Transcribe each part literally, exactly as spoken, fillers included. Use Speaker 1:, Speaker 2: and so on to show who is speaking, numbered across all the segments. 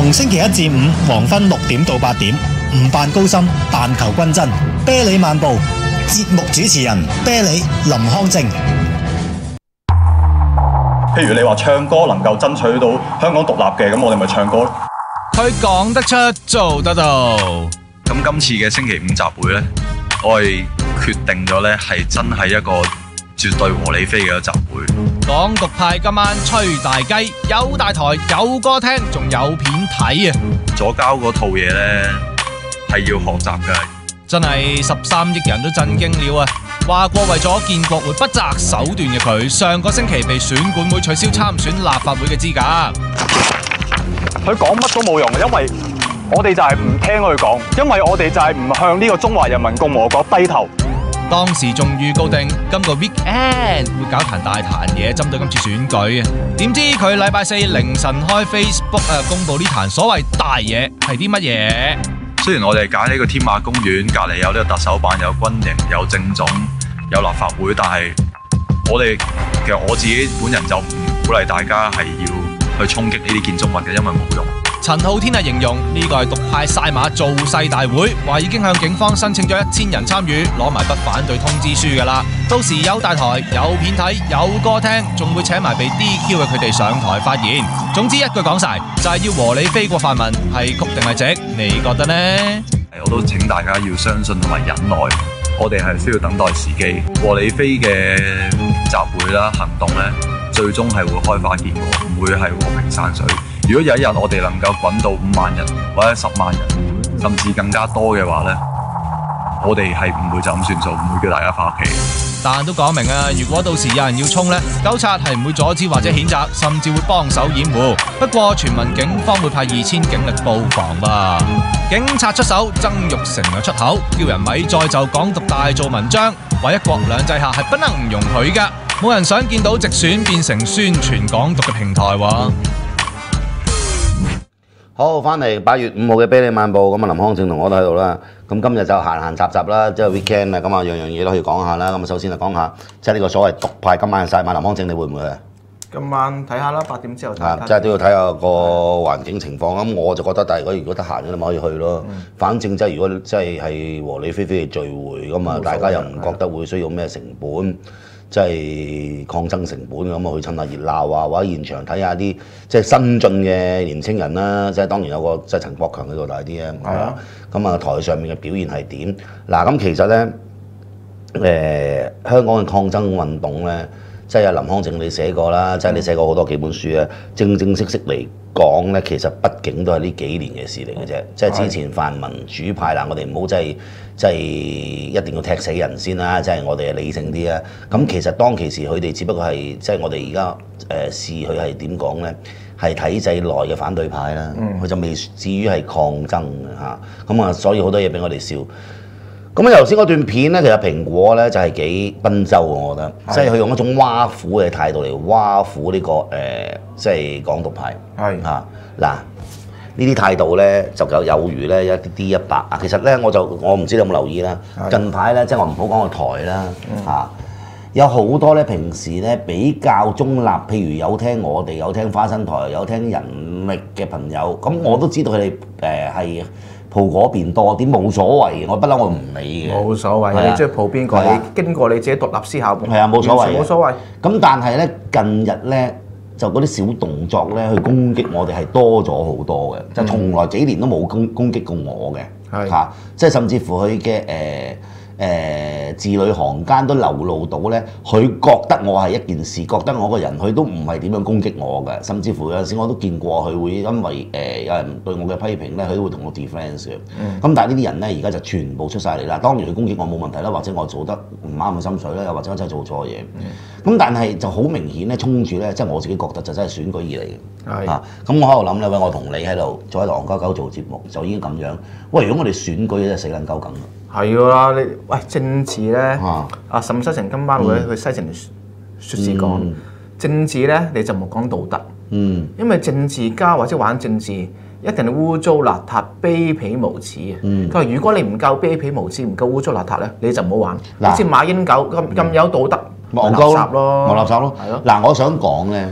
Speaker 1: 逢星期一至五黃昏六點到八點，唔扮高深，但求均真。啤梨漫步，節目主持人啤梨林康正。
Speaker 2: 譬如你話唱歌能夠爭取到香港獨立嘅，咁我哋咪唱歌咯。
Speaker 3: 佢講得出，做得到。
Speaker 4: 咁今次嘅星期五集會呢，我係決定咗呢係真係一個絕對和理非嘅一集會。
Speaker 3: 港獨派今晚吹大雞，有大台，有歌聽，仲有片睇啊！
Speaker 4: 左膠嗰套嘢呢係要學習㗎。
Speaker 3: 真係十三億人都震驚了啊！話過為咗建國會不擇手段嘅佢，上個星期被選管會取消參選立法會嘅資格。
Speaker 2: 佢講乜都冇用，因為我哋就係唔聽佢講，因為我哋就係唔向呢個中華人民共和國低頭。
Speaker 3: 當時仲預告定今個 weekend 會搞壇大壇嘢，針對今次選舉啊！點知佢禮拜四凌晨開 Facebook 啊，公佈呢壇所謂大嘢係啲乜嘢？
Speaker 4: 雖然我哋揀呢個天馬公園隔離有呢個特首辦、有軍營、有政總、有立法會，但係我哋其實我自己本人就唔鼓勵大家係要去衝擊呢啲建築物嘅，因為冇用。
Speaker 3: 陳浩天係形容呢個係獨派晒馬造勢大會，話已經向警方申請咗一千人參與，攞埋筆反對通知書㗎啦。到時有大台、有片睇、有歌聽，仲會請埋被 D Q 嘅佢哋上台發言。總之一句講晒，就係要和理非過泛民，係曲定係直？你覺得呢？
Speaker 4: 我都請大家要相信同埋忍耐，我哋係需要等待時機。和理非嘅集會啦、行動呢，最終係會開花結果，唔會係和平散水。如果有一日我哋能夠滾到五萬人或者十萬人，甚至更加多嘅話呢，我哋係唔會就咁算數，唔會叫大家翻屋企。
Speaker 3: 但都講明啊，如果到時有人要衝呢，糾察係唔會阻止或者譴責，甚至會幫手掩護。不過傳聞警方會派二千警力布防吧。警察出手，曾鈺成又出口，叫人咪再就港獨大做文章，話一國兩制下係不能容許㗎。冇人想見到直選變成宣傳港獨嘅平台喎。
Speaker 5: 好，翻嚟八月五號嘅啤梨漫步，咁啊林康正同我都喺度啦。咁今日就閒閒雜雜啦，即係 weekend 啊，咁啊樣樣嘢都可以講下啦。咁啊首先就講下，即係呢個所謂獨派今晚嘅晒馬，林康正你會唔會啊？
Speaker 6: 今晚睇下啦，八點之後睇下。
Speaker 5: 即係都要睇下個環境情況。咁我就覺得，但係如果如果得閒嘅，你咪可以去咯。嗯、反正即係如果即係係和理非非嘅聚會咁啊，大家又唔覺得會需要咩成本。即係抗爭成本咁啊，去趁下熱鬧啊，或者現場睇下啲即係新進嘅年青人啦。即係當然有個即係陳國強喺度大啲啊。係啊。咁啊，台上面嘅表現係點？嗱，咁其實咧，誒、呃、香港嘅抗爭運動咧，即係林康正你寫過啦，即係你寫過好多幾本書啊。正正式式嚟講咧，其實畢竟都係呢幾年嘅事嚟嘅啫。即係之前泛民主派嗱，我哋唔好即係。即係一定要踢死人先啦！即係我哋係理性啲啊。咁其實當其時佢哋只不過係即係我哋而家誒視佢係點講咧，係體制內嘅反對派啦。佢、嗯、就未至於係抗爭嘅嚇。咁啊，所以好多嘢俾我哋笑。咁啊，頭先嗰段片咧，其實蘋果咧就係幾賓州我覺得，即係佢用一種挖苦嘅態度嚟挖苦呢、這個誒，即、呃、係、就是、港獨派。係嚇嗱。呢啲態度咧就有有如咧一啲啲一百啊！其實咧我就我唔知你有冇留意啦。近排咧即係我唔好講個台啦嚇、嗯，有好多咧平時咧比較中立，譬如有聽我哋有聽花生台，有聽人力嘅朋友，咁我都知道佢哋誒係蒲嗰邊多啲，冇所謂，我不嬲我唔理嘅。冇所謂，你中意蒲邊個？你經過你自己獨立思考。係啊，冇所謂。冇所謂。咁但係咧近日咧。就嗰啲小動作咧，去攻擊我哋係多咗好多嘅，就從來幾年都冇攻攻擊過我嘅，嚇、啊，即係甚至乎佢嘅誒誒字裏行間都流露到咧，佢覺得我係一件事，覺得我個人，佢都唔係點樣攻擊我嘅，甚至乎有陣時我都見過佢會因為誒、呃、有人對我嘅批評咧，佢都會同我 defence 嘅。咁、嗯、但係呢啲人咧，而家就全部出晒嚟啦。當然佢攻擊我冇問題啦，或者我做得唔啱佢心水啦，又或者我真係做錯嘢。咁、嗯、但係就好明顯咧，衝住咧，即係我自己覺得就真係選舉而嚟嘅。係啊，咁我喺度諗咧，喂，我同你喺度做喺度戇鳩鳩做節目，就已經咁樣。喂，如果我哋選舉真係死撚鳩梗。係㗎啦，你喂政治咧，啊，阿沈西成今晚會去西城説事講、嗯、政治咧，你就冇講道德，嗯，因為政治家或者玩政治一定係污糟邋遢、卑鄙無恥啊！佢話、嗯：如果你唔夠卑鄙無恥，唔夠污糟邋遢咧，你就唔好玩。好似馬英九咁咁有道德，咪垃圾咯，咪垃圾咯。係咯。嗱，我想講咧，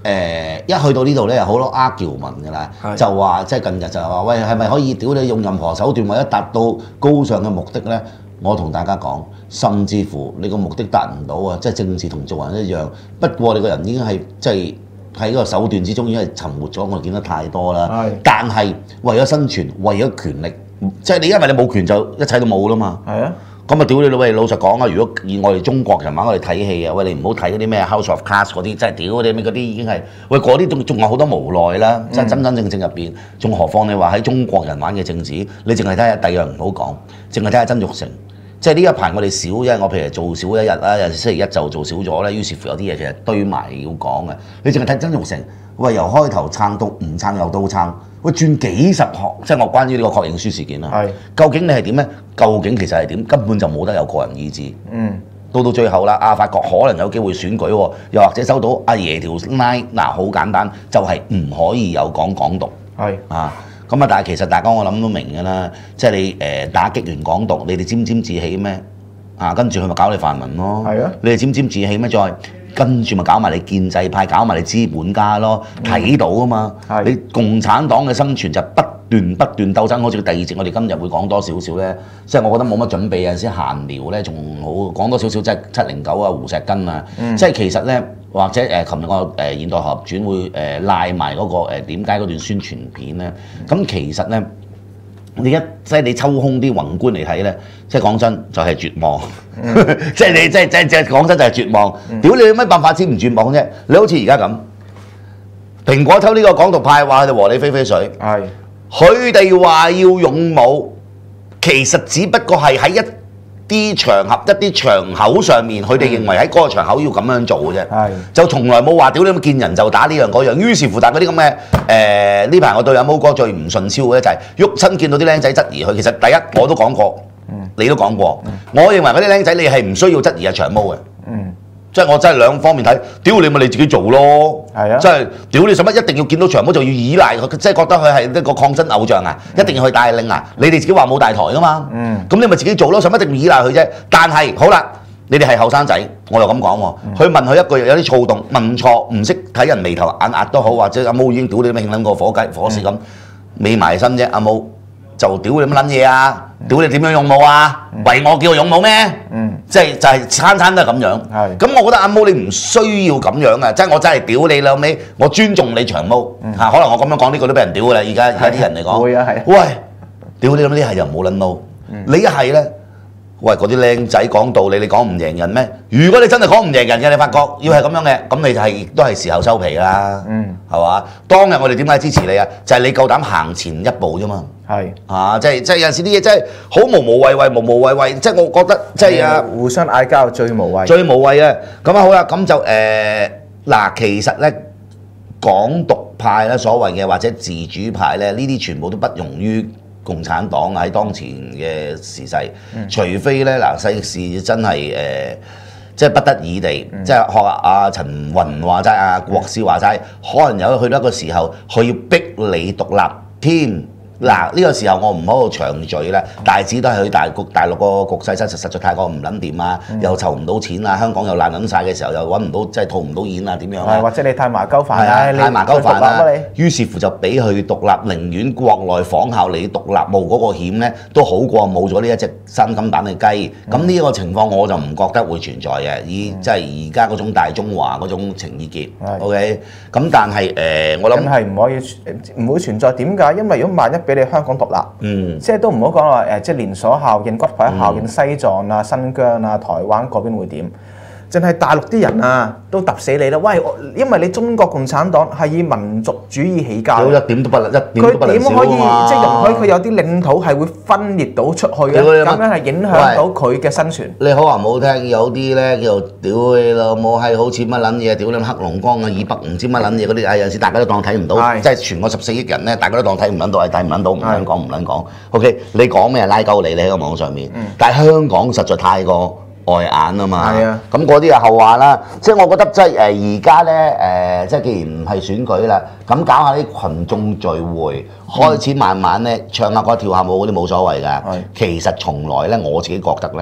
Speaker 5: 誒一去到呢度咧，有好多 argument 㗎啦，就話即係近日就係話喂，係咪可以屌你用任何手段為咗達到高尚嘅目的咧？我同大家講，甚至乎你個目的達唔到啊，即係政治同做人一樣。不過你個人已經係即係喺個手段之中已經係沉沒咗，我哋見得太多啦。但係為咗生存，為咗權力，即係你因為你冇權就一切都冇啦嘛。係啊。咁啊屌你老喂！老實講啊，如果以我哋中國人話我哋睇戲啊，喂你唔好睇嗰啲咩 House of Cards 嗰啲，真係屌嗰啲咩嗰啲已經係喂嗰啲仲仲有好多無奈啦，即係真真正正入邊，仲何況你話喺中國人玩嘅政治，你淨係睇下第二樣唔好講，淨係睇下曾鈺成。即係呢一排我哋少，因為我譬如做少一日啦，有時星期一就做少咗咧，於是乎有啲嘢其實堆埋要講嘅。你淨係睇曾鈺成，喂由開頭撐到唔撐又都撐，喂轉幾十項，即係我關於呢個確認書事件啦。係，究竟你係點咧？究竟其實係點？根本就冇得有個人意志。嗯。到到最後啦，啊發覺可能有機會選舉喎，又或者收到阿爺條拉，嗱好簡單，就係、是、唔可以有講港獨。係。啊。咁啊！但係其實大家我諗都明㗎啦，即係你誒打擊完港獨，你哋沾沾自喜咩？啊，跟住佢咪搞你泛民咯。係啊！你哋沾沾自喜咩？再跟住咪搞埋你建制派，搞埋你資本家咯。睇到啊嘛！你共產黨嘅生存就不斷不斷鬥爭，好似第二節我哋今日會講多少少咧。即係我覺得冇乜準備啊，先閒聊咧，仲好講多少少即係七零九啊、胡錫根啊。嗯、即係其實咧。或者誒，琴日我誒現代合轉會誒拉埋嗰個誒點解嗰段宣傳片咧？咁其實咧，你一即係你抽空啲宏觀嚟睇咧，即係講真就係絕望，嗯、即係你即係即係即係講真就係絕望。屌、嗯、你有乜辦法先唔絕望啫？你好似而家咁，蘋果偷呢個港獨派話佢哋和理非非水，係佢哋話要勇武，其實只不過係喺一啲場合一啲場口上面，佢哋認為喺嗰個場口要咁樣做嘅啫，就從來冇話屌你咁見人就打呢樣嗰樣。於是乎，但係嗰啲咁嘅誒呢排我對阿毛哥最唔順超嘅就係喐親見到啲僆仔質疑佢。其實第一我都講過，嗯、你都講過，嗯、我認為嗰啲僆仔你係唔需要質疑阿長毛嘅。嗯即係我真係兩方面睇，屌你咪你自己做咯，係啊！即係屌你使乜一定要見到長毛就要依賴佢，即係覺得佢係一個抗爭偶像啊！嗯、一定要去帶領啊！你哋自己話冇大台噶嘛，嗯，咁你咪自己做咯，使乜一定要依賴佢啫？但係好啦，你哋係後生仔，我又咁講喎，去、嗯、問佢一句有啲躁動，問錯唔識睇人眉頭眼額都好，或者阿毛已經屌你咩撚個火雞火屎咁，未埋身啫，阿毛就屌你乜撚嘢啊！屌你點樣勇武啊？為我叫勇武咩？嗯，即係就係餐餐都係咁樣。係。咁我覺得阿毛你唔需要咁樣啊！即係我真係屌你老味，我尊重你長毛嚇。可能我咁樣講呢句都俾人屌㗎啦。而家而家啲人嚟講。會啊係。喂，屌你咁啲係就唔好撚撈。你一係咧，喂嗰啲靚仔講道理，你講唔贏人咩？如果你真係講唔贏人嘅，你發覺要係咁樣嘅，咁你就係都係時候收皮啦。嗯。係嘛？當日我哋點解支持你啊？就係你夠膽行前一步啫嘛。係啊，即係即係有陣時啲嘢真係好無無謂謂，無無謂謂，即係我覺得即係啊，
Speaker 6: 互相嗌交最無謂，
Speaker 5: 最無謂啊！咁啊好啦，咁就誒嗱，其實咧港獨派咧所謂嘅或者自主派咧，呢啲全部都不容於共產黨喺當前嘅時勢，嗯、除非咧嗱世事真係誒。呃即係不得已地，嗯、即係學阿陳雲話齋，阿國師話齋，可能有去到一個時候，佢要逼你獨立添。嗱呢個時候我唔喺度長聚啦，大致都係去大局大陸個局勢真實實在太過唔撚掂啊，嗯、又籌唔到錢啊，香港又爛撚晒嘅時候又揾唔到，即係套唔到現啊點樣啊？
Speaker 6: 或者你太麻鳩煩
Speaker 5: 啊，太麻鳩煩啊！於是乎就俾佢獨立，寧願國內仿效你獨立，冒嗰個險咧，都好過冇咗呢一隻生金蛋嘅雞。咁呢一個情況我就唔覺得會存在嘅，以即係而家嗰種大中華嗰種情意結。嗯、OK，咁但係誒、呃，我諗
Speaker 6: 真係唔可以唔會存在。點解？因為如果萬一俾你香港獨立，嗯，即係都唔好講話誒，即係連鎖效應、骨牌效應，西藏啊、新疆啊、台灣嗰邊會點？淨係大陸啲人啊，都揼死你啦！喂，因為你中國共產黨係以民族主義起家，
Speaker 5: 一點都不能，一點都不能少啊嘛！佢點可以即係容許佢有啲領土係會分裂到出去啊？咁樣係影響到佢嘅生存。你好話唔好聽，有啲咧叫做屌你老母係好似乜撚嘢，屌你黑龍江啊以北唔知乜撚嘢嗰啲，係有時大家都當睇唔到，即係全個十四億人咧，大家都當睇唔撚到，係睇唔撚到，唔撚講唔撚講。OK， 你講咩拉鳩你？你喺個網上面，但係香港實在太過外眼啊嘛，咁嗰啲啊後話啦，即係我覺得即係誒而家咧誒，即係既然唔係選舉啦，咁搞下啲群眾聚會，開始慢慢咧唱下歌跳下舞嗰啲冇所謂㗎。其實從來咧我自己覺得咧，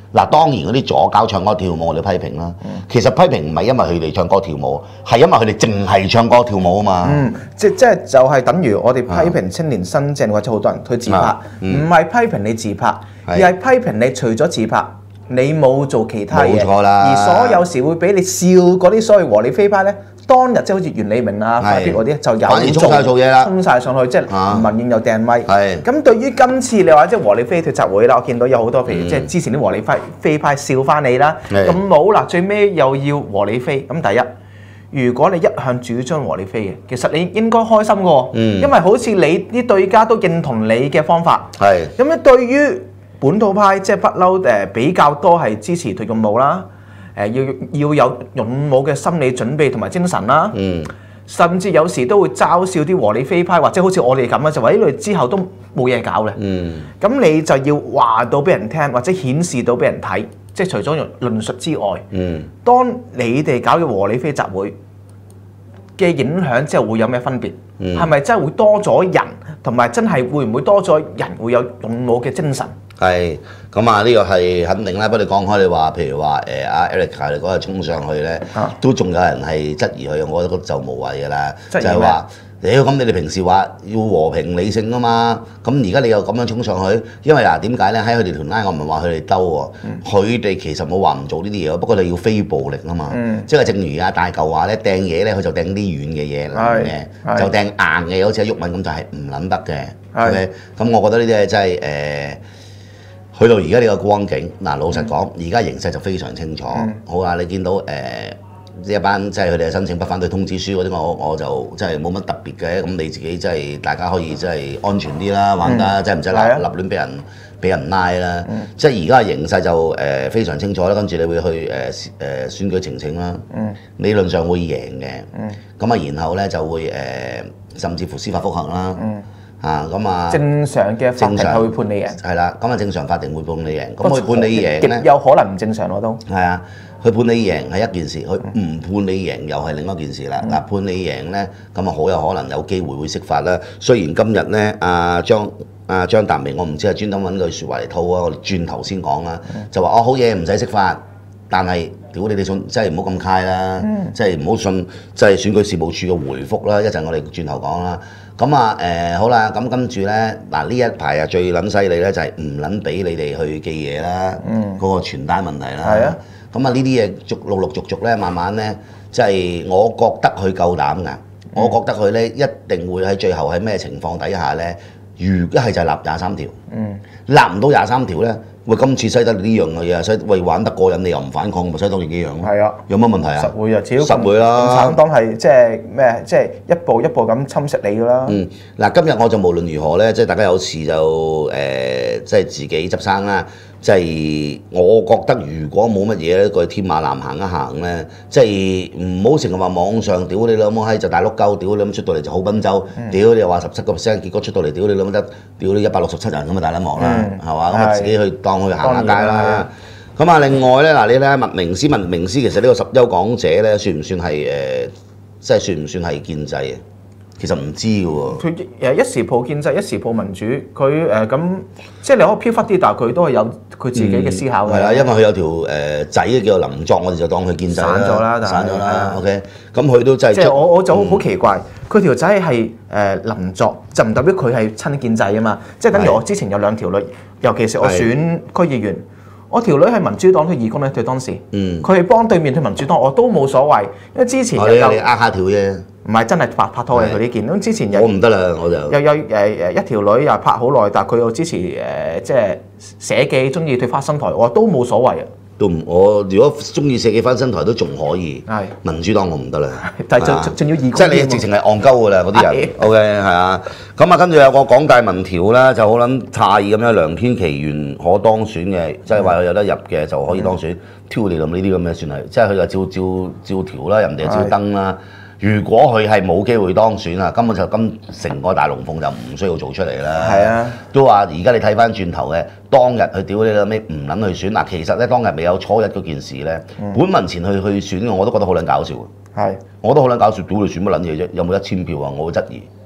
Speaker 5: 嗱，當然嗰啲左膠唱歌跳舞我哋批評啦。其實批評唔係因為佢哋唱歌跳舞，係因為佢哋淨係唱歌跳舞啊嘛。
Speaker 6: 嗯，即即係就係等於我哋批評青年新政或者好多人去自拍，唔係批評你自拍，而係批評你除咗自拍，你冇做其他嘢。
Speaker 5: 冇錯啦。
Speaker 6: 而所有時會俾你笑嗰啲所謂和理非派咧，當日即係好似袁理明啊、快必嗰啲就有
Speaker 5: 反而衝晒做嘢啦，
Speaker 6: 衝晒上去，即係民怨又掟咪。
Speaker 5: 係。
Speaker 6: 咁對於今次你話即係和理非退集會啦，我見到有好多譬如即係之前啲和理非非派笑翻你啦，咁冇啦，最尾又要和理非。咁第一，如果你一向主張和理非嘅，其實你應該開心嘅喎，因為好似你啲對家都認同你嘅方法。
Speaker 5: 係。咁
Speaker 6: 咧對於本土派即係不嬲誒比較多係支持退勇武啦。誒要要有勇武嘅心理準備同埋精神啦，嗯，甚至有時都會嘲笑啲和理非派，或者好似我哋咁啊，就話呢類之後都冇嘢搞嘅，嗯，咁你就要話到俾人聽，或者顯示到俾人睇，即係除咗用論述之外，嗯，當你哋搞嘅和理非集會嘅影響之後會有咩分別？嗯，係咪真係會多咗人，同埋真係會唔會多咗人會有勇武嘅精神？
Speaker 5: 係，咁啊呢個係肯定啦。不過你講開你話，譬如話誒阿 Erica 你嗰日衝上去咧，啊、都仲有人係質疑佢，我覺得就無謂㗎啦。就係話，屌咁你哋平時話要和平理性啊嘛，咁而家你又咁樣衝上去，因為嗱點解咧？喺佢哋條拉，我唔係話佢哋兜喎，佢哋、嗯、其實冇話唔做呢啲嘢，不過你要非暴力啊嘛。嗯、即係正如阿大嚿話咧，掟嘢咧佢就掟啲軟嘅嘢嚟嘅，就掟硬嘅，好似阿毓民咁就係唔撚得嘅。OK，咁我覺得呢啲嘢真係誒。呃去到而家呢個光景，嗱老實講，而家形勢就非常清楚。嗯、好啊，你見到誒呢、呃、一班即係佢哋申請不反對通知書嗰啲，我我就真係冇乜特別嘅。咁你自己真係大家可以真係安全啲啦，玩得即係唔使立立亂俾人俾人拉啦。嗯、即係而家嘅形勢就誒、呃、非常清楚啦。跟住你會去誒誒、呃、選舉呈請啦，嗯、理論上會贏嘅。咁啊、嗯，然後咧就會誒、呃、甚至乎司法覆核啦。嗯啊，咁啊，
Speaker 6: 正常嘅法庭係會判你贏，
Speaker 5: 係啦，咁啊正常法庭會判你贏，咁佢判你贏咧，
Speaker 6: 有可能唔正常我都
Speaker 5: 係啊，佢判你贏係一件事，佢唔判你贏又係另一件事啦。嗱、嗯，判你贏咧，咁啊好有可能有機會會釋法啦。雖然今日咧，阿張阿張達明，我唔知係專登揾句説話嚟套啊，我哋轉頭先講啦，嗯、就話哦好嘢唔使釋法，但係屌你哋信，真係唔好咁揩啦，即係唔好信，即係選舉事務處嘅回覆啦。一陣我哋轉頭講啦。咁啊誒好啦，咁跟住咧嗱呢一排啊最撚犀利咧就係唔撚俾你哋去寄嘢啦，嗰、嗯、個傳單問題啦。係啊，咁啊呢啲嘢逐陸陸續續咧慢慢咧，即係我覺得佢夠膽㗎，嗯、我覺得佢咧一定會喺最後喺咩情況底下咧，如一係就係立廿三條，嗯、立唔到廿三條咧。喂，今次西得呢樣嘅嘢，西喂玩得過癮，你又唔反抗，咪西當然幾樣咯。係啊，有乜問題啊？
Speaker 6: 實會啊，只要
Speaker 5: 實會啦。
Speaker 6: 共產黨係即係咩？即係一步一步咁侵蝕你㗎啦。
Speaker 5: 嗯，嗱，今日我就無論如何咧，即係大家有事就誒、呃，即係自己執生啦。即係我覺得，如果冇乜嘢咧，過去天馬南行一行咧，即係唔好成日話網上屌你老母閪就大碌鳩，屌你咁出到嚟就好賓州，屌、嗯、你又話十七個 percent，結果出到嚟屌你老母得，屌你一百六十七人咁啊大撚忙啦，係嘛、嗯？咁啊自己去當去行下街啦。咁啊另外咧嗱，你咧麥明詩，麥明詩其實呢個十優講者咧，算唔算係誒、呃，即係算唔算係建制啊？其實唔知嘅喎，
Speaker 6: 佢誒一時抱建制，一時抱民主，佢誒咁即係你可以飄忽啲，但係佢都係有佢自己嘅思考嘅。係
Speaker 5: 啊、嗯，因為佢有條誒、呃、仔叫做林作，我哋就當佢建制啦。散咗啦，散咗啦。OK，咁佢都真係即係我我就好好奇怪，佢、嗯、條仔係誒林作，就唔代表佢係親建制啊嘛。即係等於我之前有兩條女，尤其是我選區議員，我條女係民主黨嘅義工咧，佢當時，佢係、嗯、幫對面嘅民主黨，我都冇所謂，因為之前有有你呃下條啫。
Speaker 6: 唔係真係拍拍拖嘅佢呢件，咁之前有
Speaker 5: 我唔得啦，我就
Speaker 6: 有有誒誒一條女又拍好耐，但係佢又支持誒、呃、即係社記，中意退翻新台，我都冇所謂啊。
Speaker 5: 都唔我如果中意社記翻新台都仲可以，係是民主黨我唔得啦。
Speaker 6: 但係仲仲要義工，
Speaker 5: 即係你直情係戇鳩㗎啦嗰啲人。O K 係啊，咁啊跟住有個港大民調啦，就好撚詫異咁樣，梁天琦原可當選嘅，即係話佢有得入嘅就可以當選。挑你咁呢啲咁嘅算係，即係佢就照照照調啦，人哋照燈啦。如果佢係冇機會當選啊，根本就今成個大龍鳳就唔需要做出嚟啦。係啊，都話而家你睇翻轉頭嘅當日佢屌你老味唔撚去選嗱，其實咧當日未有初一嗰件事咧，嗯、本民前去去選我都覺得好撚搞笑。係是，我都好撚搞笑，屌你選乜撚嘢啫？有冇一千票啊？我會質疑。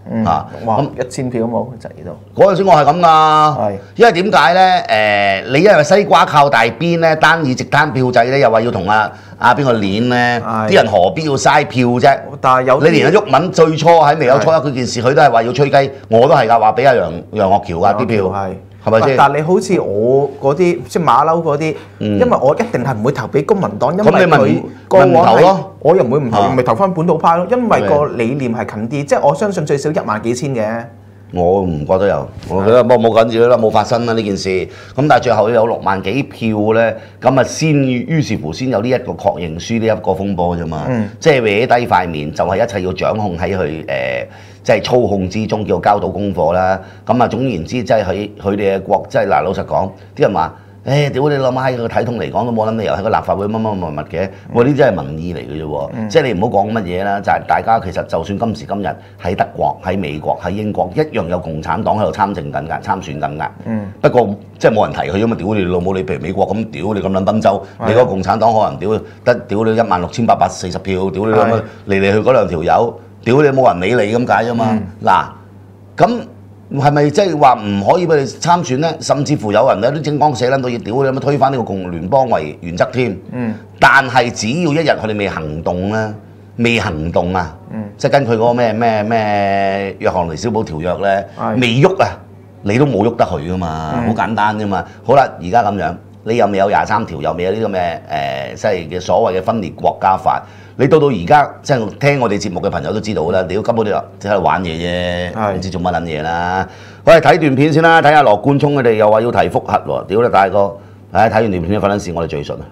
Speaker 5: 嚇。
Speaker 6: 哇！
Speaker 5: 咁
Speaker 6: 一千票都冇質疑到。
Speaker 5: 嗰陣時我係咁㗎
Speaker 6: 係，
Speaker 5: 因為點解咧？誒，你因為西瓜靠大邊咧，單議席單票制咧，又話要同阿阿邊個攣咧，
Speaker 6: 係
Speaker 5: 啲人何必要嘥票啫？
Speaker 6: 但係有啲
Speaker 5: 你連阿鬱文最初喺未有初一嗰件事，佢都係話要吹雞，我都係㗎，話俾阿楊楊岳橋啊啲票，
Speaker 6: 係
Speaker 5: 係咪先？
Speaker 6: 但係你好似我嗰啲即係馬騮嗰啲，因為我一定係唔會投俾公民黨，因為
Speaker 5: 咁你咪
Speaker 6: 佢
Speaker 5: 唔咪唔
Speaker 6: 過往係
Speaker 5: 投咯
Speaker 6: 我又唔會唔投，
Speaker 5: 啊
Speaker 6: 咪投翻本土派咯，因為
Speaker 5: 係
Speaker 6: 個理念係近啲，即係我相信最少一萬幾千嘅。
Speaker 5: 我唔覺得有，我覺得冇冇緊要啦，冇發生啦呢件事。咁但係最後有六萬幾票咧，咁啊先於是乎先有呢一個確認書呢一個風波啫嘛。
Speaker 6: 嗯
Speaker 5: 即係搲低塊面，就係、一切要掌控喺佢誒，即係操控之中，叫交到功課啦。咁啊總言之，即係喺佢哋嘅國，即係嗱老實講，啲人話。誒屌你諗下喺個體統嚟講都冇諗理由喺個立法會乜乜乜乜嘅，我呢啲真係民意嚟嘅啫喎，即係你唔好講乜嘢啦，就係、大家其實就算今時今日喺德國、喺美國、喺英國一樣有共產黨喺度參政緊㗎、參選緊㗎。
Speaker 6: 嗯、
Speaker 5: 不過即係冇人提佢，因為屌你老母，你譬如美國咁屌你咁撚賓州，你嗰個共產黨可能屌得屌你一萬六千八百四十票，屌你咁樣嚟嚟去嗰兩條友，屌你冇人理你咁解啫嘛。嗱咁。係咪即係話唔可以俾你參選咧？甚至乎有人有啲政綱寫撚到要屌你咁樣推翻呢個共聯邦為原則添。嗯。但係只要一日佢哋未行動咧，未行動啊，嗯、即係根據嗰個咩咩咩約翰尼小堡條約咧，
Speaker 6: 係
Speaker 5: 未喐啊，你都冇喐得佢噶嘛，好、
Speaker 6: 嗯、
Speaker 5: 簡單啫嘛。好啦，而家咁樣，你又未有廿三條，又未有呢個咩誒，即係嘅所謂嘅分裂國家法。你到到而家即係聽我哋節目嘅朋友都知道啦，屌根本你話即係玩嘢啫，唔知做乜撚嘢啦。我哋睇段片先啦，睇下羅冠聰佢哋又話要提覆核喎，屌你大哥！唉，睇完段片嘅分陣時，我哋最順啊！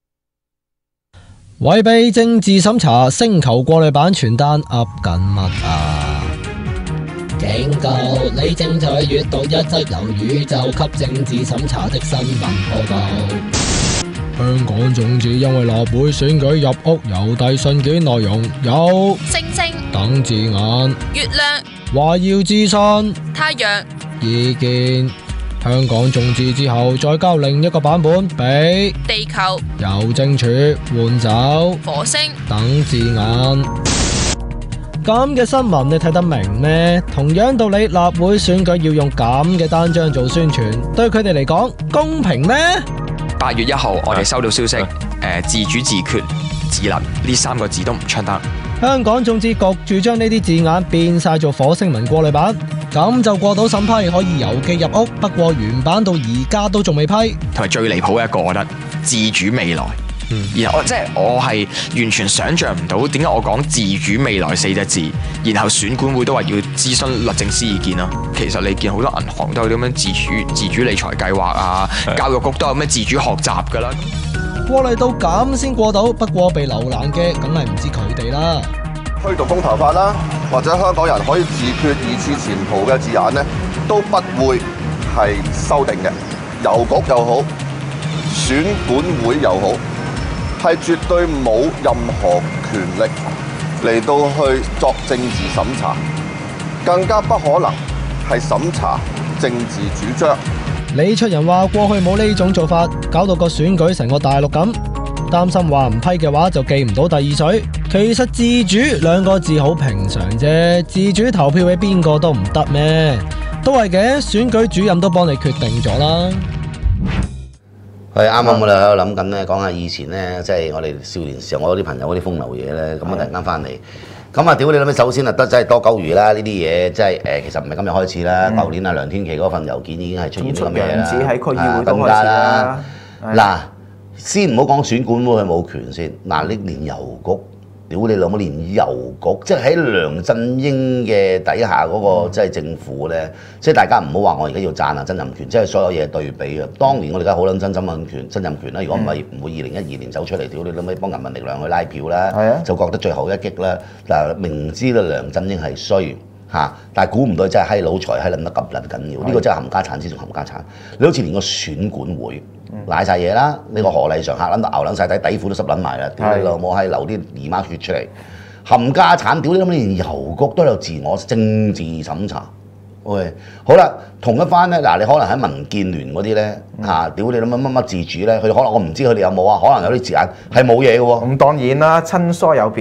Speaker 7: 為避政治審查，星球過濾版傳單噏緊乜啊？
Speaker 8: 警告！你正在閱讀一則由宇宙級政治審查的新聞報告。
Speaker 7: 香港眾志因為立會選舉入屋郵遞信件內容有
Speaker 9: 星星
Speaker 7: 等字眼，
Speaker 9: 月亮
Speaker 7: 話要諮詢
Speaker 9: 太陽
Speaker 7: 意見。香港眾志之後再交另一個版本俾
Speaker 9: 地球
Speaker 7: 郵政署換走
Speaker 9: 火星
Speaker 7: 等字眼。咁嘅新聞你睇得明咩？同樣道理，立會選舉要用咁嘅單張做宣傳，對佢哋嚟講公平咩？
Speaker 10: 八月一號，我哋收到消息，誒、呃，自主自決、自立呢三個字都唔出得。
Speaker 7: 香港眾志焗住將呢啲字眼變晒做火星文過濾版，咁就過到審批，可以郵寄入屋。不過原版到而家都仲未批。
Speaker 10: 同埋最離譜嘅一個，我覺得自主未來。嗯、然後我即係我係完全想像唔到點解我講自主未來四隻字，然後選管會都話要諮詢律政司意見咯。其實你見好多銀行都有啲咁樣自主自主理財計劃啊，教育局都有咩自主學習㗎啦。
Speaker 7: 過濾到咁先過到，不過被留難嘅梗係唔知佢哋啦。
Speaker 11: 推動公投法啦，或者香港人可以自決二次前途嘅字眼呢，都不會係修訂嘅。郵局又好，選管會又好，係絕對冇任何權力嚟到去作政治審查，更加不可能係審查政治主張。
Speaker 7: 李卓人話過去冇呢種做法，搞到個選舉成個大陸咁，擔心話唔批嘅話就記唔到第二水。其實自主兩個字好平常啫，自主投票俾邊個都唔得咩？都係嘅，選舉主任都幫你決定咗啦。
Speaker 5: 係啱啱我哋喺度諗緊咧，講下以前咧，即係我哋少年時候，我啲朋友嗰啲風流嘢咧，咁啊突然間翻嚟，咁啊屌你諗起，首先啊得真係多鳩魚啦，呢啲嘢即係誒，其實唔係今日開始啦，舊年啊梁天琦嗰份郵件已經係出現咗咁嘅嘢啦，
Speaker 6: 喺區議會都
Speaker 5: 更加啦。嗱，先唔好講選管會佢冇權先，嗱你連郵局。屌你老母，連郵局即係喺梁振英嘅底下嗰、那個即係政府咧，即係大家唔好話我而家要讚啊曾蔭權，即係所有嘢對比啊。當年我哋而家好撚真曾蔭權，曾蔭權啦，如果唔係唔會二零一二年走出嚟，屌你老母幫人民力量去拉票啦，
Speaker 6: 的
Speaker 5: 就覺得最後一擊啦。嗱，明知啦梁振英係衰嚇，但係估唔到真係閪佬財閪撚得咁撚緊要，呢、這個真係冚家產之中冚家產。你好似連個選管會。賴晒嘢啦！呢個何麗常嚇撚到牛撚晒底，底褲都濕撚埋啦！屌你老母閪，流啲姨媽血出嚟，冚家產！屌你老母，連郵局都有自我政治審查。喂，好啦，同一番咧，嗱你可能喺民建聯嗰啲咧嚇，屌你老母乜乜自主咧，佢可能我唔知佢哋有冇啊，可能有啲字眼係冇嘢嘅喎。
Speaker 6: 咁當然啦，親疏有別。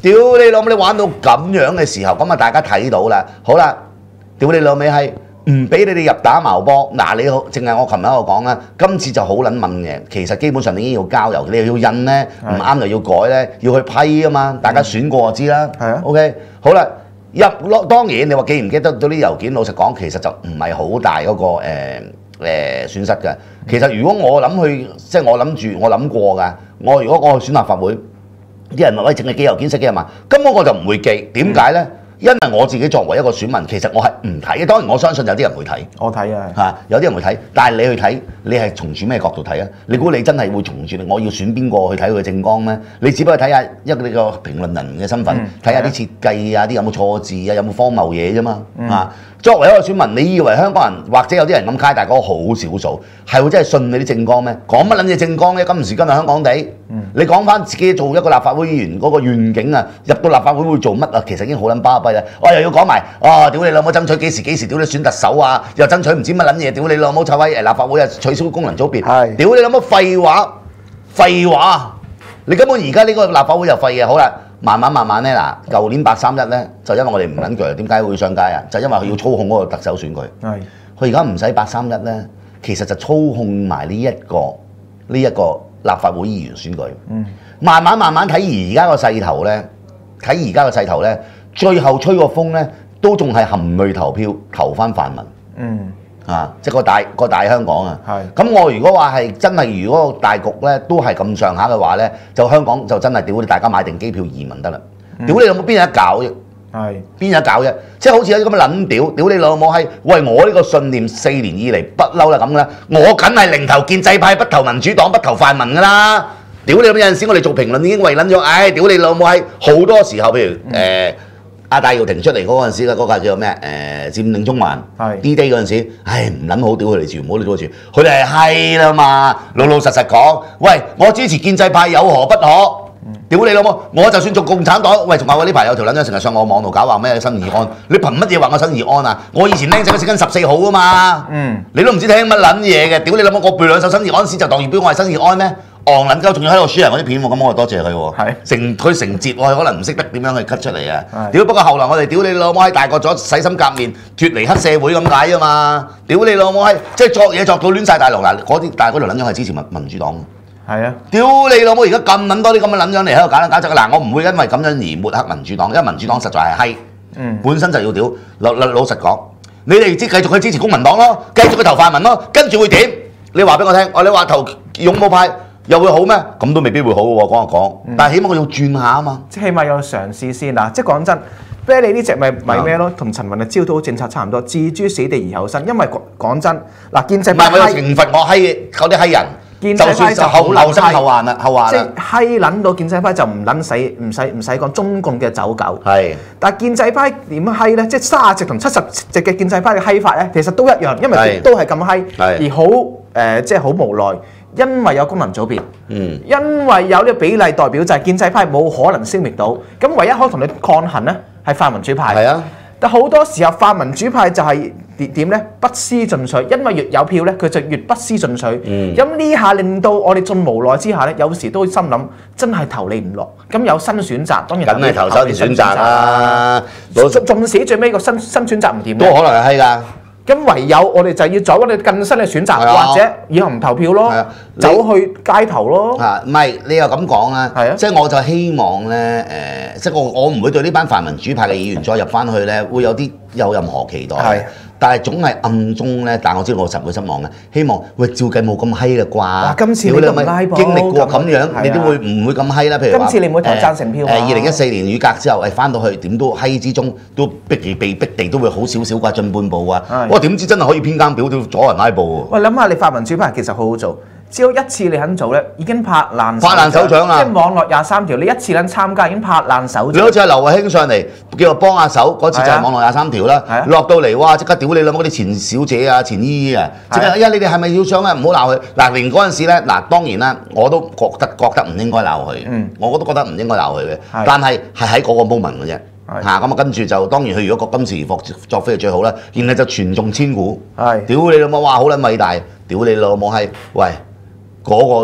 Speaker 5: 屌你老母！你玩到咁樣嘅時候，咁啊大家睇到啦。好啦，屌你老味係唔俾你哋入打矛波。嗱，你好，淨係我琴日喺度講啦，今次就好撚問嘅。其實基本上你已經要交由，你又要印咧，唔啱又要改咧，要去批啊嘛。大家選過就知啦。係啊。OK， 好啦，入落當然你話記唔記得到啲郵件？老實講，其實就唔係好大嗰、嗰個誒誒、呃呃、損失嘅。其實如果我諗去，即係我諗住，我諗過㗎。我如果我去選立法會。啲人話喂，淨係寄郵件識嘅嘛，根本我就唔會寄。點解咧？因為我自己作為一個選民，其實我係唔睇嘅。當然我相信有啲人會睇，
Speaker 6: 我睇啊，
Speaker 5: 嚇有啲人會睇。但係你去睇，你係從住咩角度睇啊？你估你真係會從住我要選邊個去睇佢嘅政綱咩？你只不過睇下一個你個評論人嘅身份，睇下啲設計啊，啲有冇錯字啊，有冇荒謬嘢啫嘛。啊，作為一個選民，你以為香港人或者有啲人咁揩大哥好少數，係會真係信你啲政綱咩？講乜撚嘢政綱咧？今時今日香港地，你講翻自己做一個立法會議員嗰個願景啊，入到立法會會做乜啊？其實已經好撚巴閉啦！我又要講埋，哦，屌你老母爭取幾時幾時，屌你選特首啊，又爭取唔知乜撚嘢，屌你老母臭閪誒立法會啊取消功能組別，屌你老母廢話，廢話！你根本而家呢個立法會就廢嘅，好啦。慢慢慢慢咧，嗱，舊年八三一咧，就因為我哋唔撚鋸，點解會上街啊？就因為佢要操控嗰個特首選舉。係。佢而家唔使八三一咧，其實就操控埋呢一個呢一個立法會議員選舉。嗯。慢慢慢慢睇而家個勢頭咧，睇而家個勢頭咧，最後吹個風咧，都仲係含淚投票投翻泛民。嗯。啊！即係個大個大香港啊！係咁，我如果話係真係，如果個大局咧都係咁上下嘅話咧，就香港就真係屌你大家買定機票移民得啦！屌你老母邊有得搞啫？係邊有得搞啫？即係好似有啲咁嘅撚屌，屌你老母係喂！我呢個信念四年以嚟不嬲啦咁啦，我梗係零投建制派，不投民主黨，不投泛民噶啦！屌你老母有陣時我哋做評論已經為撚咗，唉！屌你老母係好多時候，譬如誒。阿戴耀廷出嚟嗰陣時咧，嗰個叫做咩？誒佔領中環 D Day 嗰陣時，唉唔撚好屌佢哋住，唔好屌佢住，佢哋係閪啦嘛！老老實實講，喂，我支持建制派有何不可？屌你老母！我就算做共產黨，喂，仲有呢排有條撚樣成日上我網度搞話咩新義安，你憑乜嘢話我新義安啊？我以前僆仔都食緊十四號啊嘛，嗯，你都唔知聽乜撚嘢嘅，屌你老母！我背兩首新義安詩就當然表我係新義安咩？戇撚鳩，仲要喺度輸人嗰啲片喎，咁我就多謝佢喎。係成佢成節，我可能唔識得點樣去 cut 出嚟啊！屌不過後來我哋屌你老母閪大個咗，洗心革面，脫離黑社會咁解啊嘛！屌你老母閪，即係作嘢作到亂晒大龍嗱，嗰啲但係嗰條撚樣係支持民民主黨。係啊！屌你老母，而家咁撚多啲咁嘅撚樣嚟喺度搞撚搞柒嗱，我唔會因為咁樣而抹黑民主黨，因為民主黨實在係閪，嗯，本身就要屌。老老老實講，你哋知繼續去支持公民黨咯，繼續去投泛民咯，跟住會點？你話俾我聽，我你話投勇武派。又會好咩？咁都未必會好喎，講就講。但係起碼我要轉下啊嘛。即係起碼有嘗試先嗱。即係講真，啤梨呢只咪咪咩咯？同陳雲嘅焦土政策差唔多，置諸死地而後生。因為講真嗱，建制派唔係我要懲罰我閪嗰啲閪人。建制派就後後生後患啦，後患啦。即係閪撚到建制派就唔撚使唔使唔使講中共嘅走狗。係。但係建制派點閪咧？即係三十席同七十席嘅建制派嘅閪法咧，其實都一樣，因為都係咁閪，而好誒，即係好無奈。因為有功能組別，嗯，因為有呢個比例代表制，建制派冇可能消滅到，咁唯一可以同你抗衡咧係泛民主派。係啊，但好多時候泛民主派就係點點咧不思進取，因為越有票咧佢就越不思進取。嗯，咁呢下令到我哋盡無奈之下咧，有時都會心諗真係投你唔落。咁有新選擇，當然梗係投新選擇啦。縱使最尾個新新選擇唔掂，都可能係閪㗎。咁唯有我哋就要走我哋更新嘅選擇，或者以後唔投票咯，走去街頭咯。啊，唔係你又咁講啦，即係我就希望咧誒，即係我我唔會對呢班泛民主派嘅議員再入翻去咧，會有啲有任何期待。係，但係總係暗中咧，但係我知道我實會失望嘅。希望喂照計冇咁閪啦啩？今次你都唔拉布，經歷過咁樣，你都會唔會咁閪啦？譬如話，今次你唔會投贊成票。誒，二零一四年雨革之後，誒翻到去點都閪之中，都逼而被逼地都會好少少啩，進半步啊！我點知真係可以編更表到阻人拉布喎？喂，諗下你泛民主派其實好好做。只要一次你肯做咧，已經拍爛拍爛手掌啦！即係網絡廿三條，你一次肯參加已經拍爛手掌。你好似係劉慧卿上嚟叫我幫下手，嗰次就係網絡廿三條啦。落到嚟哇，即刻屌你諗嗰啲前小姐啊、前姨姨啊，即刻哎呀！你哋係咪要想啊？唔好鬧佢嗱。連嗰陣時咧嗱，當然啦，我都覺得覺得唔應該鬧佢。嗯，我都覺得唔應該鬧佢嘅。但係係喺嗰個 moment 嘅啫。嚇咁啊！跟住就當然佢如果個今時作作非係最好啦，然後就傳頌千古。係屌你老母哇！好撚偉大！屌你老母係喂！嗰個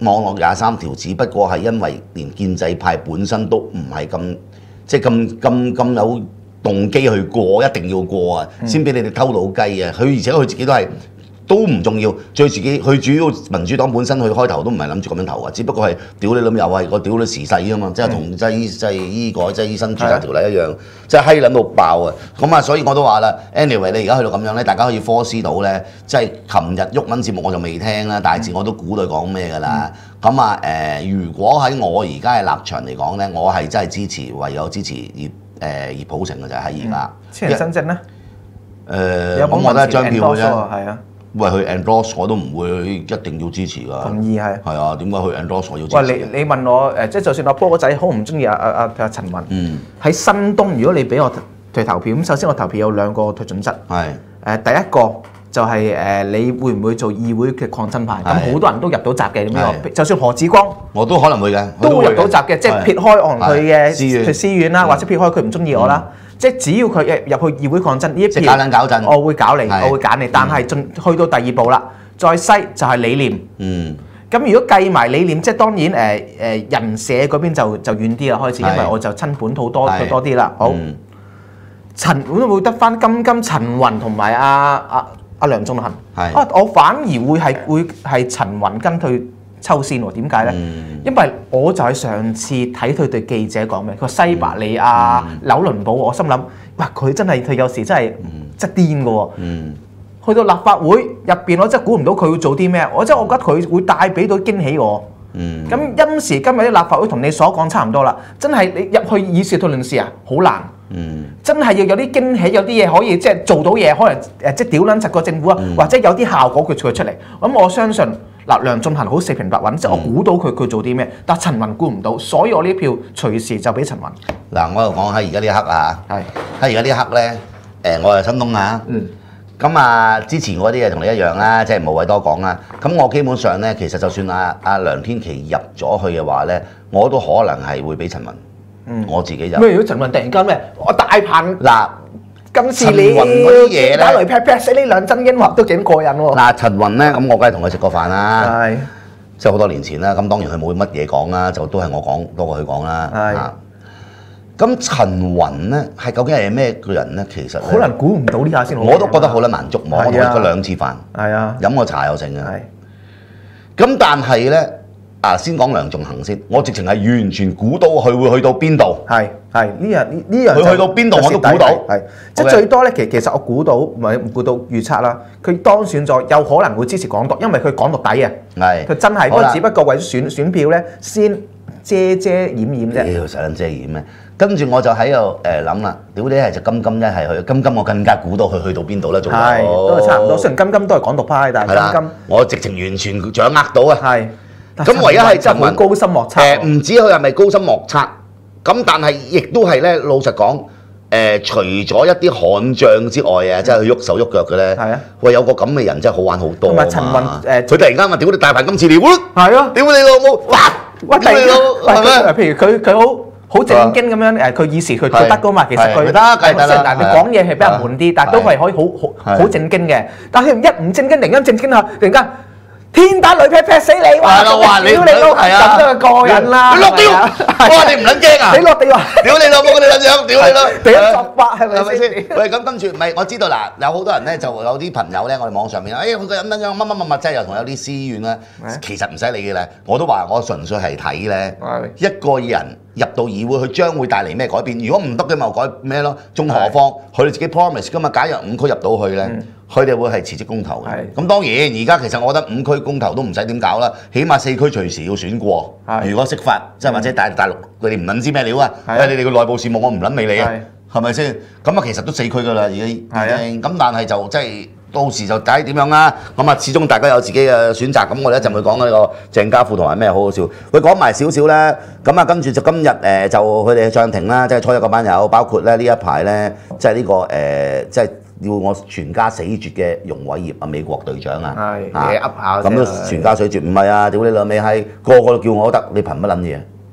Speaker 5: 網絡廿三條，只不過係因為連建制派本身都唔係咁即係咁咁咁有動機去過，一定要過啊，先俾你哋偷老雞啊！佢而且佢自己都係。都唔重要，最自己佢主要民主黨本身佢開頭都唔係諗住咁樣投啊，只不過係屌你諗又係個屌你時勢啊嘛，即係同即係即係醫改即係醫生註冊條例一樣，即係閪撚到爆啊！咁啊，所以我都話啦 ，anyway 你而家去到咁樣咧，大家可以 foresee 到咧，即係琴日鬱文節目我就未聽啦，大致我都估佢講咩㗎啦。咁啊誒，如果喺我而家嘅立場嚟講咧，我係真係支持，唯有支持葉誒葉普成嘅就係喺而家。
Speaker 6: 千人新政咧？
Speaker 5: 誒，咁我都係張票嘅啫。
Speaker 6: 係啊。
Speaker 5: 喂，佢 endorse 我都唔會一定要支持㗎。
Speaker 6: 同意係。係
Speaker 5: 啊，點解佢 endorse 我要支持？
Speaker 6: 喂，你你問我誒，即係就算阿波個仔好唔中意阿阿阿阿陳雲，嗯，喺新東，如果你俾我去投票，咁首先我投票有兩個準則。係。誒，第一個就係誒，你會唔會做議會嘅抗爭派？咁好多人都入到閘嘅咁樣，就算何志光，
Speaker 5: 我都可能會嘅，
Speaker 6: 都會入到閘嘅，即係撇開可能佢嘅佢私怨啦，或者撇開佢唔中意我啦。即係只要佢入去議會抗爭呢一票，
Speaker 5: 搞撚搞震，
Speaker 6: 我會搞你，我會揀你。但係進去到第二步啦，再篩就係理念。嗯。咁如果計埋理念，即係當然誒誒人社嗰邊就就遠啲啦，開始，因為我就親本土多多啲啦。好。陳會唔會得翻金金陳雲同埋阿阿阿梁頌恆？係。啊，我反而會係會係陳雲跟佢抽線喎？點解咧？因為我就係上次睇佢對記者講咩，佢話西伯利亞、紐倫堡，我心諗，哇！佢真係佢有時真係真癲嘅喎。去到立法會入邊，我真係估唔到佢會做啲咩。我真係我覺得佢會帶俾到驚喜我。咁今時今日啲立法會同你所講差唔多啦，真係你入去議事討論事啊，好難。真係要有啲驚喜，有啲嘢可以即係做到嘢，可能誒即係屌撚柒個政府啊，或者有啲效果佢做出嚟。咁我相信。嗱，梁頌恆好四平八穩，即係我估到佢佢做啲咩，但係陳雲估唔到，所以我呢票隨時就俾陳雲。
Speaker 5: 嗱，我又講喺而家呢一刻啊，係喺而家呢一刻咧，誒，我係新東啊，嗯，咁啊，之前嗰啲嘢同你一樣啦，即係無謂多講啦。咁我基本上咧，其實就算阿阿梁天琦入咗去嘅話咧，我都可能係會俾陳雲。嗯，我自己就。咩？如果陳雲突然間咩？我大鵬嗱。今次你打雷劈劈死呢兩真英雄都幾過癮喎！嗱，陳雲咧，咁我梗係同佢食過飯啦，係，即係好多年前啦。咁當然佢冇乜嘢講啦，就都係我講多過佢講啦。係。咁陳雲咧係究竟係咩個人咧？其實
Speaker 6: 可能估唔到呢下先。
Speaker 5: 我都覺得好撚難捉摸。我同佢食過兩次飯。
Speaker 6: 係啊。
Speaker 5: 飲過茶又成嘅。係。咁但係咧。啊，先講梁頌恆先，我直情係完全估到佢會去到邊度。係係呢樣呢呢樣。佢去到邊度我都估到。係即係最多咧，其其實我估到唔係唔估到預測啦。佢當選咗有可能會支持港獨，因為佢港獨底啊。係。佢真係，不過只不過為咗選選票咧，先遮遮掩掩啫。屌，使撚遮掩咩？跟住我就喺度誒諗啦，屌你係就金金一係去金金，我更加估到佢去到邊度啦，仲有。係都係差唔多，雖然金金都係港獨派，但係金金我直情完全掌握到啊。係。咁唯一係陳雲高深莫測，誒唔止佢係咪高深莫測，咁但係亦都係咧，老實講，誒除咗一啲悍將之外啊，即係佢喐手喐腳嘅咧，係啊，喂有個咁嘅人真係好玩好多。同埋陳雲誒，佢突然間話屌你大鵬今次料，係啊，屌你老母，哇，哇屌你老母，係咪？譬如佢佢好好正經咁樣誒，佢以時佢做得噶嘛，其實佢得，係得啦。嗱，你講嘢係比較悶啲，但係都係可以好好好正經嘅。但係一唔正經，突然間正經下，突然間。天打雷劈劈死你！哇！屌你老，咁都係過癮啦！你落屌！我話你唔撚驚啊！你落地話！屌你老母！你撚樣！屌你老！第一十八係咪先？喂，咁跟住唔係我知道嗱，有好多人咧就有啲朋友咧，我哋網上面哎呀佢咁撚樣乜乜乜乜，即係又同有啲私怨啦。其實唔使理嘅啦，我都話我純粹係睇咧一個人入到議會，佢將會帶嚟咩改變？如果唔得嘅咪改咩咯？仲何況佢哋自己 promise 㗎嘛？假如五區入到去咧。佢哋會係辭職公投嘅，咁當然而家其實我覺得五區公投都唔使點搞啦，起碼四區隨時要選過。如果釋法，即係或者大大陸佢哋唔撚知咩料啊，誒你哋嘅內部事務我唔撚理你啊，係咪先？咁啊其實都四區㗎啦，已經已經咁，但係就即係到時就睇點樣啦。咁啊始終大家有自己嘅選擇，咁我哋一陣會講呢個鄭家富同埋咩好好笑，佢講埋少少啦。咁啊跟住就今日誒就佢哋上庭啦，即係初一嗰班友，包括咧呢一排咧，即係呢個誒即係。要我全家死絕嘅容偉業啊，美國隊長啊，嘢噏下咁都全家死絕，唔係啊！屌你老味係個個都叫我得，你憑乜撚嘢？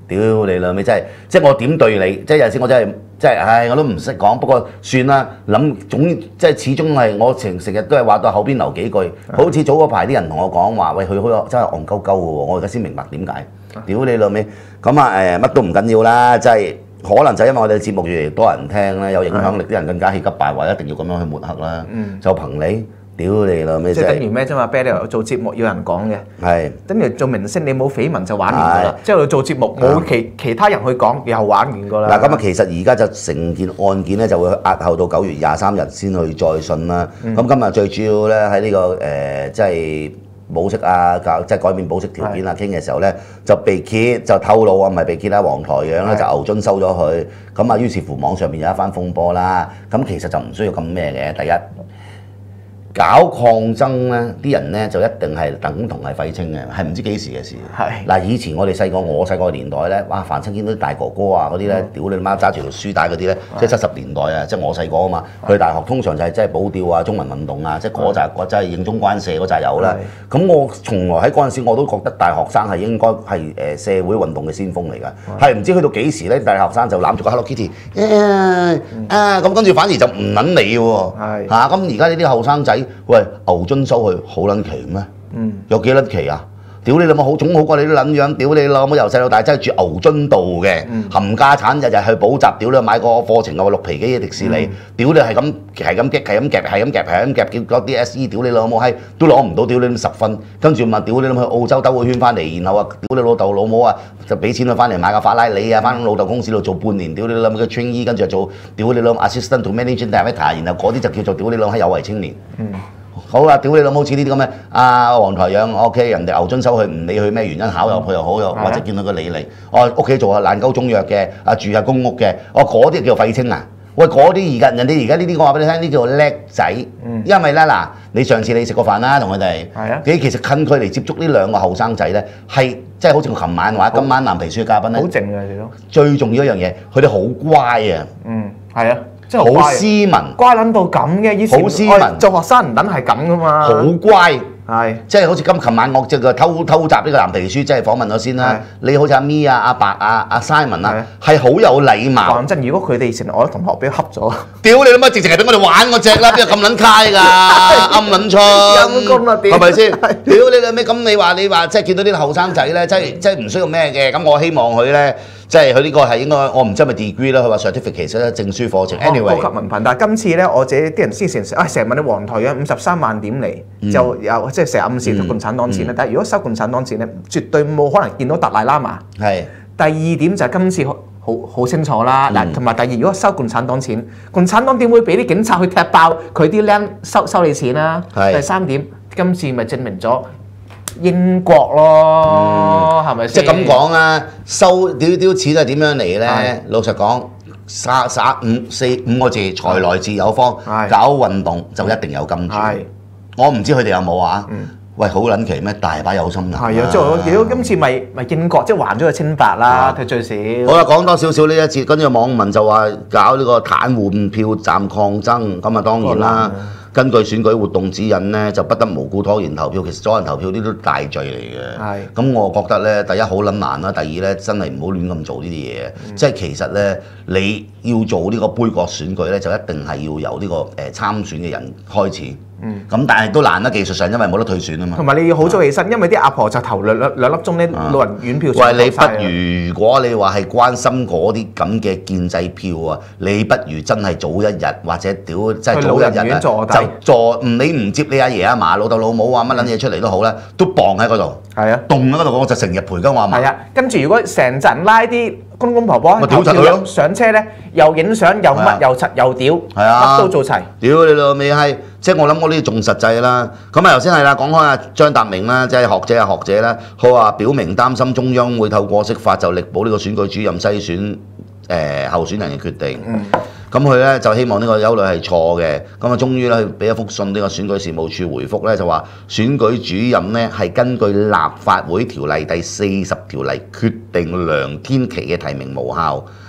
Speaker 5: 屌你老味真係，即係我點對你？即係有陣時我真係。即係，唉，我都唔識講，不過算啦。諗總即係始終係我成成日都係話到後邊留幾句。好似早嗰排啲人同我講話，喂，佢好真係戇鳩鳩嘅喎，我而家先明白點解。屌你老味，咁啊誒，乜都唔緊要啦，即係可能就因為我哋嘅節目越嚟越多人聽咧，有影響力，啲人更加氣急敗壞，一定要咁樣去抹黑啦。就憑你。屌你老味！
Speaker 6: 即係等於咩啫嘛？啤梨做節目要人講嘅，
Speaker 5: 係
Speaker 6: 等於做明星你冇緋聞就玩完㗎啦。之後做節目冇其其他人去講，又玩完㗎啦。
Speaker 5: 嗱咁啊，其實而家就成件案件咧就會押後到九月廿三日先去再訊啦。咁今日最主要咧喺呢個誒即係保釋啊，即係改變保釋條件啊傾嘅時候咧，就被揭就透露啊，唔係被揭啦，黃台仰咧就牛津收咗佢。咁啊，於是乎網上面有一番風波啦。咁其實就唔需要咁咩嘅，第一。搞抗爭咧，啲人咧就一定係等同係廢青嘅，係唔知幾時嘅事。係嗱，以前我哋細個，我細個年代咧，哇！凡親見到啲大哥哥啊嗰啲咧，屌你媽揸住條書帶嗰啲咧，即係七十年代啊，即係我細個啊嘛。去大學通常就係即係保釣啊、中文運動啊，即係嗰扎嗰扎應中關社嗰扎有啦。咁我從來喺嗰陣時我都覺得大學生係應該係誒社會運動嘅先鋒嚟㗎。係唔知去到幾時咧，大學生就攬住個 Hello Kitty 啊咁，跟住反而就唔撚理喎。係嚇咁而家呢啲後生仔。喂，牛津收佢好撚奇咩？嗯，有幾撚奇啊？屌你老母好，總好過你啲撚樣。屌你老母由細到大真係住牛津道嘅，冚家產日日去補習。屌你買個課程個綠皮機嘅迪士尼。屌你係咁係咁夾係咁夾係咁夾係咁夾，叫嗰 D S E。屌你老母閪都攞唔到，屌你十分。跟住問屌你老母去澳洲兜個圈翻嚟，然後啊屌你老豆老母啊就俾錢佢翻嚟買架法拉利啊，翻老豆公司度做半年。屌你老母嘅 trainee，跟住做屌你老母 assistant to managing director， 然後嗰啲就叫做屌你老母閪有為青年。嗯。好啦，屌你老母似呢啲咁嘅，阿黃台仰 OK， 人哋牛津收佢，唔理佢咩原因考入去又好，又或者見到佢理你，哦屋企做下爛鳩中藥嘅，啊住下公屋嘅，哦嗰啲叫做廢青啊！喂，嗰啲而家人哋而家呢啲我話俾你聽，呢叫做叻仔，因為咧嗱，你上次你食過飯啦，同佢哋，你其實近距離接觸呢兩個後生仔咧，係即係好似我琴晚話今晚藍皮書嘅嘉賓咧，
Speaker 6: 好靜嘅佢哋都，
Speaker 5: 最重要一樣嘢，佢哋好乖啊，
Speaker 6: 嗯，係啊。
Speaker 5: 好斯文，
Speaker 6: 乖撚到咁嘅，以前
Speaker 5: 好斯文，
Speaker 6: 做學生唔等係咁噶嘛。
Speaker 5: 好乖，
Speaker 6: 係，
Speaker 5: 即係好似今琴晚我即係偷偷襲呢個藍皮書，即係訪問咗先啦。你好似阿咪啊、阿白啊、阿 Simon 啊，係好有禮貌。
Speaker 6: 講真，如果佢哋以前我啲同學俾佢恰咗，
Speaker 5: 屌你老母，直情係俾我哋玩嗰隻啦，邊有咁撚開㗎？暗撚錯，
Speaker 6: 陰公啦，
Speaker 5: 係咪先？屌你老味，咁你話你話即係見到啲後生仔咧，即係即係唔需要咩嘅。咁我希望佢咧。即係佢呢個係應該，我唔知係咪 degree 啦，佢話 certificate 咧證書課程。anyway，
Speaker 6: 高級文憑，但係今次咧，我自己啲人之前啊成日問你黃台仰五十三萬點嚟，嗯、就有即係成日暗示共產黨錢咧。嗯、但係如果收共產黨錢咧，絕對冇可能見到達賴喇嘛。係。第二點就係今次好好好清楚啦。嗱、嗯，同埋第二，如果收共產黨錢，共產黨點會俾啲警察去踢爆佢啲僆收收你錢啊？係。第三點，今次咪證明咗。英國咯，係咪先？
Speaker 5: 即係咁講啦，收屌屌錢係點樣嚟咧？老實講，三三五四五個字，財來自有方。搞運動就一定有金主。我唔知佢哋有冇啊？喂，好撚奇咩？大把有心人。
Speaker 6: 係啊，即係我見到今次咪咪英國即係還咗個清白啦，佢最少。
Speaker 5: 好啦，講多少少呢一節，跟住網民就話搞呢個癱瘓票站抗爭，咁啊當然啦。根據選舉活動指引咧，就不得無故拖延投票。其實阻人投票呢啲都大罪嚟嘅。係。咁我覺得咧，第一好撚難啦，第二咧真係唔好亂咁做呢啲嘢。嗯、即係其實咧，你要做呢個杯葛選舉咧，就一定係要由呢、這個誒、呃、參選嘅人開始。嗯，咁但係都難啦，技術上因為冇得退選啊嘛。
Speaker 6: 同埋你要好早起身，因為啲阿婆就投兩兩兩粒鐘咧，老人院票。
Speaker 5: 喂，你不如如果你話係關心嗰啲咁嘅建制票啊，你不如真係早一日或者屌真係早一日啊，就坐唔你唔接你阿爺阿嫲老豆老母啊乜撚嘢出嚟都好啦，都綁喺嗰度。係啊，凍喺嗰度我就成日陪緊我阿嫲。係啊，
Speaker 6: 跟住如果成陣拉啲公公婆婆投票上車咧，又影相又乜又柒又屌，乜都做齊。
Speaker 5: 屌你老味係！即係我諗我呢啲仲實際啦，咁啊頭先係啦，講開阿張達明啦，即係學者啊學者啦，佢話表明擔心中央會透過釋法就力保呢個選舉主任篩選誒、呃、候選人嘅決定。咁佢咧就希望呢個憂慮係錯嘅，咁啊終於咧俾一封信呢個選舉事務處回覆咧，就話選舉主任咧係根據立法會條例第四十條嚟決定梁天琦嘅提名無效。咁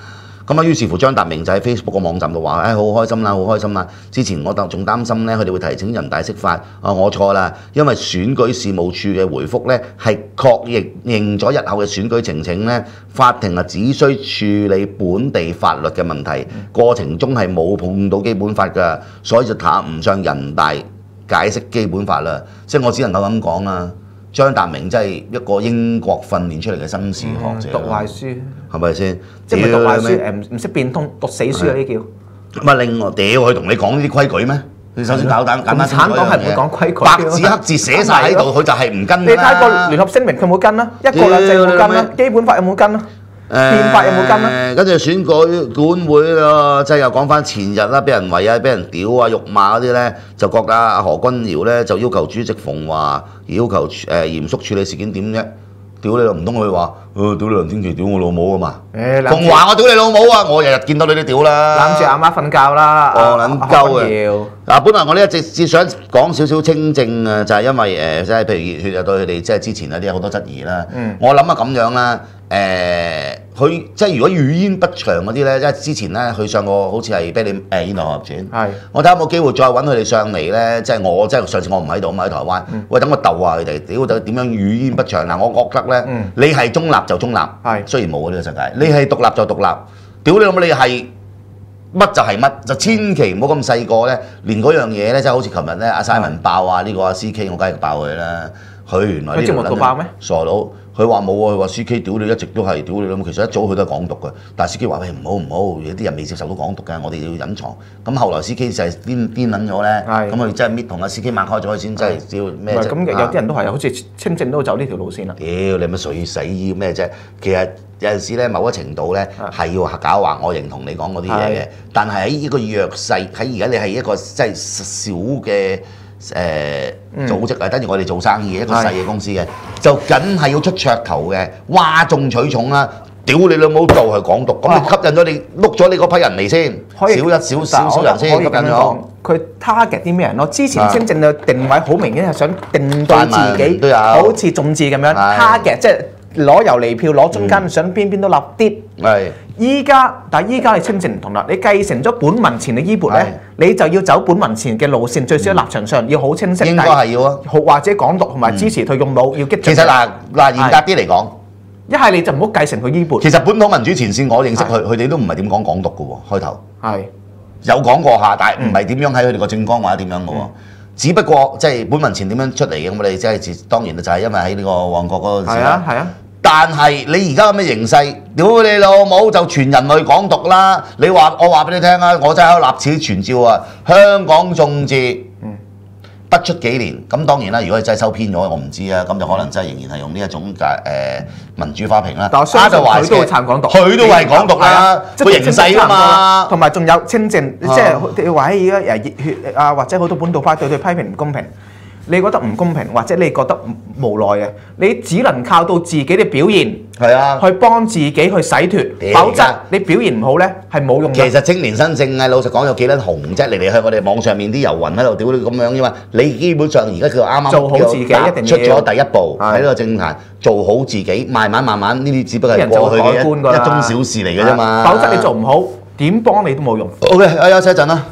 Speaker 5: 咁啊，於是乎張達明就喺 Facebook 個網站度話：，誒、哎、好開心啦，好開心啦！之前我仲擔心咧，佢哋會提請人大釋法。啊，我錯啦，因為選舉事務處嘅回覆咧係確認認咗日後嘅選舉呈請咧，法庭啊只需處理本地法律嘅問題，過程中係冇碰到基本法㗎，所以就談唔上人大解釋基本法啦。即係我只能夠咁講啊。張達明真係一個英國訓練出嚟嘅紳士學者，
Speaker 6: 讀壞書
Speaker 5: 係咪先？
Speaker 6: 即係讀壞書誒，唔唔識變通，讀死書嗰啲叫。
Speaker 5: 咁啊，另外屌佢同你講呢啲規矩咩？你首先搞單簡單清楚一樣嘢。共產黨係唔會講規矩，白紙黑字寫晒喺度，佢就係唔跟啦。
Speaker 6: 你睇個聯合聲明佢有冇跟啦？一國兩制有冇跟啦？基本法有冇跟啦？憲法有冇跟啦？
Speaker 5: 跟住選舉管會咯，即係又講翻前日啦，俾人圍啊，俾人屌啊、辱罵嗰啲咧，就覺得阿何君堯咧就要求主席馮驊要求誒嚴肅處理事件點啫？屌你老唔通佢話，誒屌你梁天琦屌我老母啊嘛？馮驊我屌你老母啊！我日日見到你都屌啦，
Speaker 6: 攬住阿媽瞓覺啦，
Speaker 5: 哦撚鳩嘅。嗱，本來我呢一直只想講少少清正啊，就係因為誒，即係譬如熱血啊對佢哋即係之前有啲有好多質疑啦。我諗啊咁樣啦。誒，佢即係如果語焉不詳嗰啲咧，即係之前咧，佢上過好似係俾你誒《現代合傳》。係。我睇下有冇機會再揾佢哋上嚟咧，即係我即係上次我唔喺度嘛，喺台灣。喂，等我鬥下佢哋，屌就點樣語焉不詳嗱？我覺得咧，你係中立就中立，係雖然冇呢個世界，你係獨立就獨立。屌你老母，你係乜就係乜，就千祈唔好咁細個咧，連嗰樣嘢咧，即係好似琴日咧，阿 Simon 爆啊，呢個阿 C K 我梗係爆佢啦。佢原來呢個撚爆咩？傻佬！佢話冇喎，佢話 C K 屌你一直都係屌你咁，其實一早佢都係港獨嘅，但係 C K 話喂唔好唔好，有啲人未接受到港獨嘅，我哋要隱藏。咁後來 C K 就係癲癲撚咗咧，咁佢真係搣同阿 C K 擘開咗先，真係要咩啫？
Speaker 6: 咁有啲人都係好似清正都走呢條路線啦。屌
Speaker 5: 你乜水死要咩啫？其實有陣時咧，某一程度咧係要狡猾，我認同你講嗰啲嘢嘅。但係喺呢個弱勢，喺而家你係一個即係小嘅。誒、呃、組織啊，跟住我哋做生意一個細嘅公司嘅，就梗係要出噱頭嘅，嘩眾取寵啦！屌你老母就係港獨，咁你吸引咗你碌咗你嗰批人嚟先，少一少少少人先吸引咗。
Speaker 6: 佢 target 啲咩人咯？之前清正嘅定位好明顯係想定對自己，好似眾志咁樣 target， 即係攞遊離票，攞中間想邊邊都立啲。係。依家，但係依家你清正唔同啦，你繼承咗本民前嘅衣缽咧，你就要走本民前嘅路線，最少喺立場上要好清晰。應該係要啊，或者港獨同埋支持佢用武要激進。其實嗱嗱嚴格啲嚟講，一係你就唔好繼承佢衣缽。其實本土民主前線我認識佢，佢哋都唔係點講港獨嘅喎，開頭係有講過下，但係唔係點樣喺佢哋個政綱或者點樣嘅喎。只不過即係本民前點樣出嚟嘅，我哋即係當然就係因為喺呢個旺角嗰陣時啦。係啊係啊。但係你而家咁嘅形勢，屌你老母就全人類港獨啦！你話我話俾你聽啊，我真係喺度立此存照啊！香港眾志不出幾年，咁當然啦，如果你真係收偏咗，我唔知啊，咁就可能真係仍然係用呢一種嘅誒民主花瓶啦。但我相信佢都會撐港獨，佢都係港獨啦，個形勢啊嘛。同埋仲有清正，即係你話喺而家誒熱血啊，或者好多本土派對佢批評唔公平。你覺得唔公平，或者你覺得無奈嘅，你只能靠到自己嘅表現，係啊，去幫自己去洗脫，否則你表現唔好咧，係冇用嘅。其實青年新政啊，老實講有幾撚紅啫，嚟嚟去我哋網上面啲遊魂喺度屌你咁樣啫嘛。你基本上而家佢啱啱做好自己，一定要出咗第一步喺呢個政壇，做好自己，慢慢慢慢呢啲只不過係過去嘅一一宗小事嚟嘅啫嘛。否則你做唔好，點幫你都冇用。OK，啊休息一陣啦。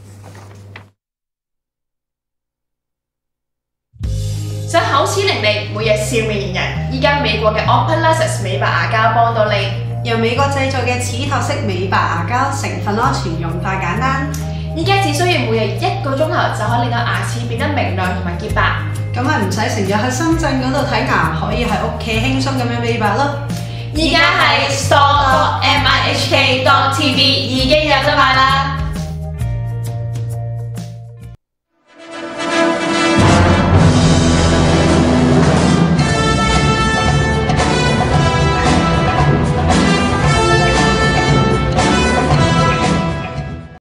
Speaker 9: 想口齒伶俐，每日笑面迎人。依家美國嘅 Open Lasers 美白牙膠幫到你，
Speaker 12: 由美國製作嘅齒托式美白牙膠，成分安全，用法簡單。
Speaker 9: 依家只需要每日一個鐘頭就可以令到牙齒變得明亮同埋潔白。
Speaker 12: 咁咪唔使成日去深圳嗰度睇牙，可以喺屋企輕鬆咁樣美白咯。
Speaker 9: 依家喺 store dot m i h k dot t v 已經有得賣啦。